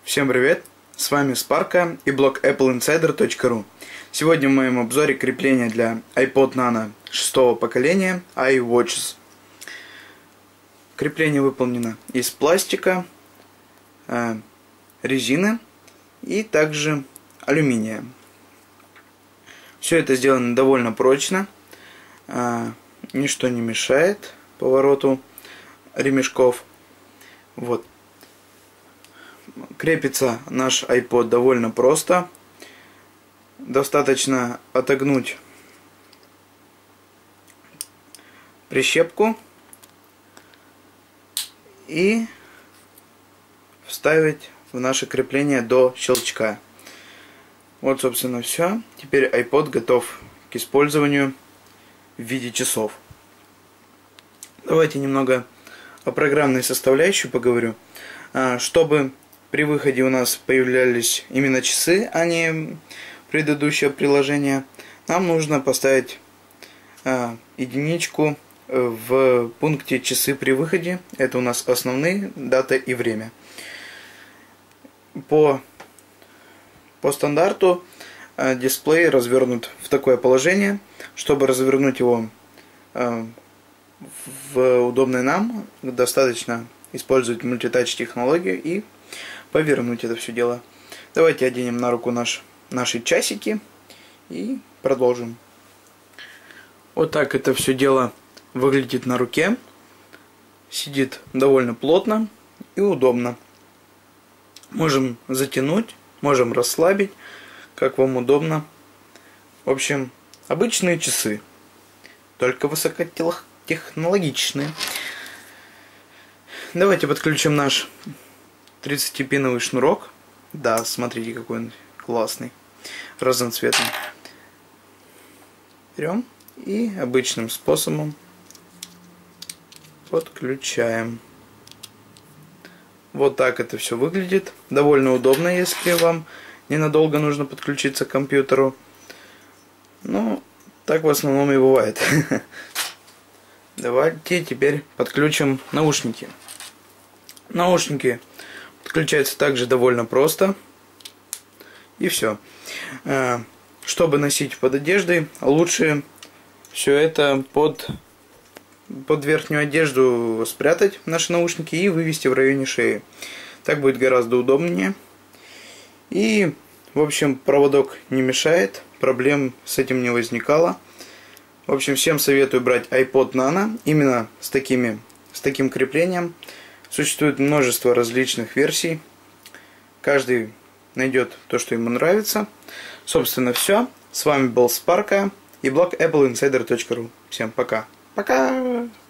Всем привет! С вами Спарка и блог appleinsider.ru. Сегодня в моем обзоре крепление для iPod Nano 6-го поколения iWatches. Крепление выполнено из пластика, резины и также алюминия. Все это сделано довольно прочно, ничто не мешает повороту ремешков. Вот. Крепится наш iPod довольно просто. Достаточно отогнуть прищепку и вставить в наше крепление до щелчка. Вот, собственно, все. Теперь iPod готов к использованию в виде часов. Давайте немного о программной составляющей поговорю. Чтобы при выходе у нас появлялись именно часы, а не предыдущее приложение, нам нужно поставить единичку в пункте часы при выходе. Это у нас основные, дата и время. По стандарту дисплей развернут в такое положение. Чтобы развернуть его в удобное нам, достаточно использовать мультитач технологию и повернуть это все дело. Давайте оденем на руку наши часики и продолжим. Вот так это все дело выглядит на руке. Сидит довольно плотно и удобно. Можем затянуть, можем расслабить, как вам удобно. В общем, обычные часы, только высокотехнологичные. Давайте подключим наш 30-пиновый шнурок. Да, смотрите, какой он классный, разноцветный. Берем и обычным способом подключаем. Вот так это все выглядит. Довольно удобно, если вам ненадолго нужно подключиться к компьютеру. Ну, так в основном и бывает. Давайте теперь подключим наушники. Наушники подключаются также довольно просто. И все. Чтобы носить под одеждой, лучше все это под верхнюю одежду спрятать, наши наушники, и вывести в районе шеи. Так будет гораздо удобнее. И, в общем, проводок не мешает, проблем с этим не возникало. В общем, всем советую брать iPod Nano именно с таким креплением. Существует множество различных версий. Каждый найдет то, что ему нравится. Собственно, все. С вами был Спарка и блог appleinsider.ru. Всем пока. Пока!